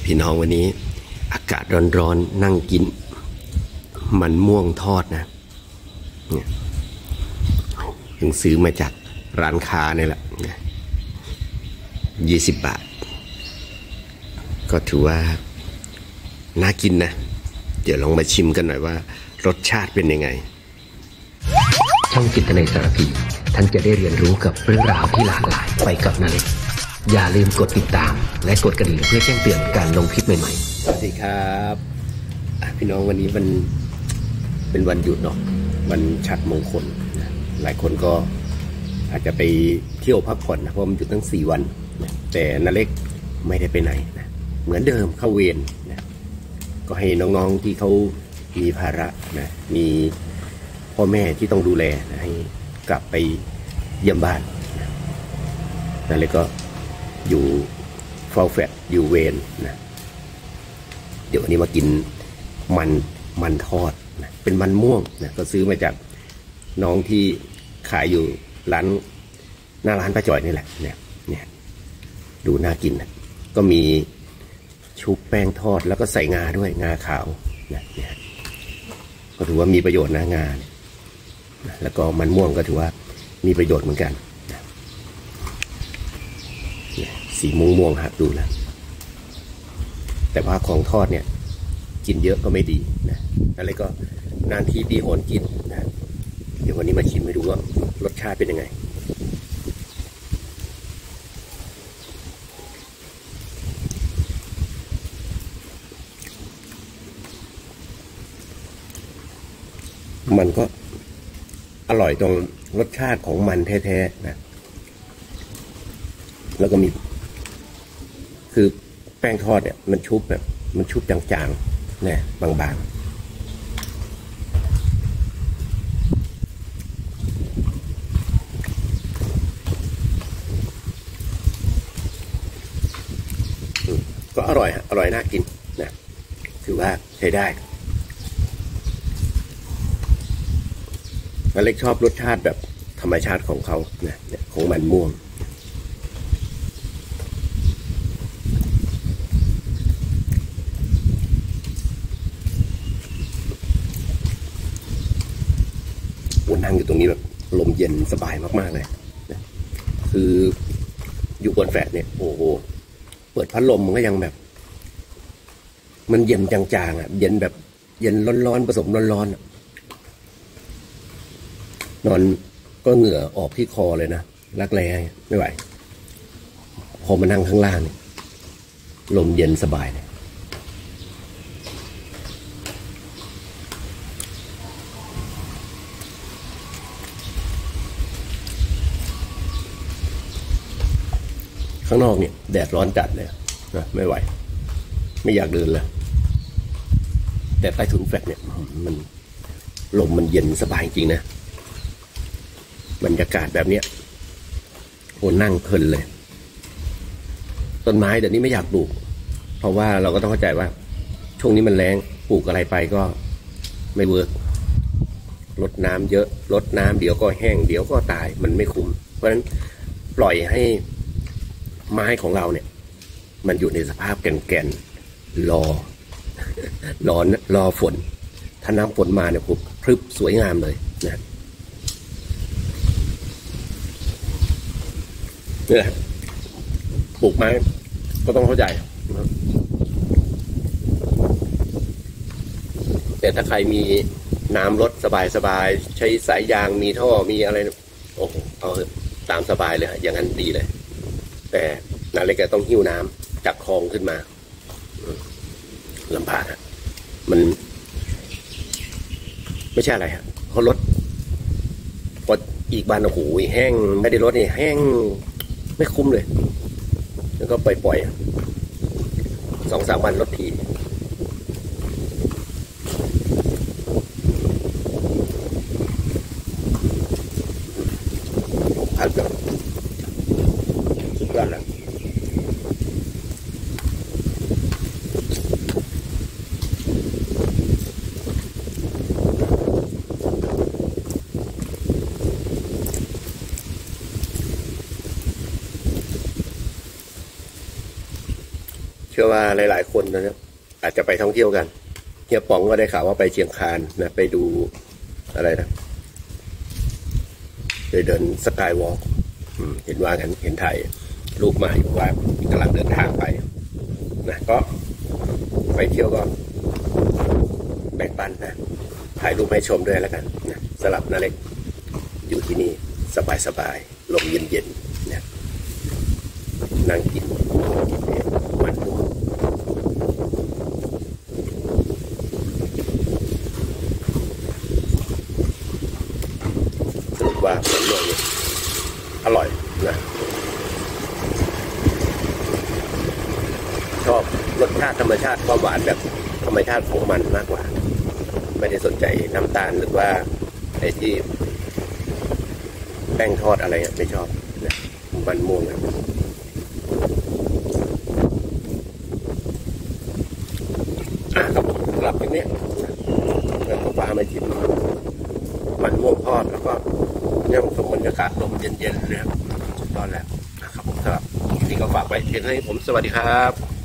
พี่น้องวันนี้อากาศร้อนๆนั่งกินมันม่วงทอดนะเนี่ยเพิ่งซื้อมาจากร้านค้านี่แหละ20 บาทก็ถือว่าน่ากินนะเดี๋ยวลองมาชิมกันหน่อยว่ารสชาติเป็นยังไงช่องจิตในสารพีท่านจะได้เรียนรู้กับเรื่องราวที่หลากหลายไปกับนาเล็กอย่าลืมกดติดตามและกดกระดิ่งเพื่อแจ้งเตือนการลงคลิปใหม่ๆสวัสดีครับพี่น้องวันนี้มันเป็นวันหยุดเนาะวันฉัตรมงคลนะหลายคนก็อาจจะไปเที่ยวพักผ่อนนะเพราะมันหยุดทั้ง4 วันนะแต่นาเล็กไม่ได้ไปไหนนะเหมือนเดิมเข้าเวรนะก็ให้น้องๆที่เขามีภาระนะมีพ่อแม่ที่ต้องดูแลนะให้กลับไปเยี่ยมบ้านนะนาเล็กก็อยู่เฝ้าแฟลตอยู่เวรนะเดี๋ยววันนี้มากินมันทอดนะเป็นมันม่วงนะก็ซื้อมาจากน้องที่ขายอยู่ร้านหน้าร้านป้าจ่อยนี่แหละเนี่ยดูน่ากินนะก็มีชุบแป้งทอดแล้วก็ใส่งาด้วยงาขาวเนี่ยก็ถือว่ามีประโยชน์นะงาเนี่ยแล้วก็มันม่วงก็ถือว่ามีประโยชน์เหมือนกันสีม่วงๆครับดูนะแต่ว่าของทอดเนี่ยกินเยอะก็ไม่ดีนะอะไรก็นานทีปีหนกินนะเดี๋ยววันนี้มาชิมให้ดูว่ารสชาติเป็นยังไงมันก็อร่อยตรงรสชาติของมันแท้ๆนะแล้วก็มีคือแป้งทอดเนี่ยมันชุบแบบมันชุบจางๆนะบางๆก็อร่อยน่ากินนะถือว่าใช้ได้อเล็กชอบรสชาติแบบธรรมชาติของเขานะของมันม่วงนั่งอยู่ตรงนี้แบบลมเย็นสบายมากๆเลยนะคืออยู่บนแฟลตเนี่ยโอ้โหเปิดพัดลมมันก็ยังแบบมันเย็นจางๆอ่ะเย็นแบบเย็นร้อนๆผสมร้อนๆนอนก็เหงื่อออกที่คอเลยนะรักแร้ไม่ไหวพอมานั่งข้างล่างเนี่ยลมเย็นสบายเลยข้างนอกเนี่ยแดดร้อนจัดเลยนะไม่ไหวไม่อยากเดินเลยแต่ใต้ถุนแฟลตเนี่ยมันลมมันเย็นสบายจริงนะบรรยากาศแบบเนี้ยโอ้นั่งเพลินเลยต้นไม้เดี๋ยวนี้ไม่อยากปลูกเพราะว่าเราก็ต้องเข้าใจว่าช่วงนี้มันแล้งปลูกอะไรไปก็ไม่เวิร์กรดน้ำเยอะรดน้ำเดี๋ยวก็แห้งเดี๋ยวก็ตายมันไม่คุ้มเพราะฉะนั้นปล่อยให้ไม้ของเราเนี่ยมันอยู่ในสภาพแก่นๆรอฝนถ้าน้ำฝนมาเนี่ยพรึบสวยงามเลยนะนี่แหละปลูกไม้ก็ต้องเข้าใจแต่ถ้าใครมีน้ำรดสบายใช้สายยางมีท่อมีอะไรโอ้โหเอาตามสบายเลยอย่างนั้นดีเลยแต่นาเล็กต้องหิ้วน้ำจากคลองขึ้นมาลำบากฮะมันไม่ใช่อะไรฮะเขาลดพออีกบ้านโอ้โหแห้งไม่ได้ลดนี่แห้งไม่คุ้มเลยแล้วก็ปล่อย2-3 วันลดทีผัดแบบสุดยอดเลยชื่อว่าหลายๆคนนะครับอาจจะไปท่องเที่ยวกันเฮียป๋องก็ได้ข่าวว่าไปเชียงคานนะไปดูอะไรนะไปเดินสกายวอล์กเห็นว่ากันเห็นถ่ายรูปมาอยู่ว่ากำลังเดินทางไปนะก็ไปเที่ยวก็แบ่งปันนะถ่ายรูปให้ชมด้วยแล้วกันนะสำหรับนาเล็กอยู่ที่นี่สบายๆลมเย็นๆนะนั่งกินมันม่วงสรุปว่ามันม่วงเนี่ยอร่อยนะชอบรสชาติธรรมชาติความหวานแบบธรรมชาติของมันมากกว่าไม่ได้สนใจน้ำตาลหรือว่าไอ้ที่แป้งทอดอะไรไม่ชอบนะมันม่วงนะครับผมสำหรับที่นี้แล้วก็ฟ้าไม่ชิมมันม่วงทอดแล้วก็เนี่ยสมบรรยากาศลมเย็นๆเลยครับสุดยอดแล้วนะครับผมสำหรับที่นี้ก็ฝากไว้เพียงให้ผมสวัสดีครับ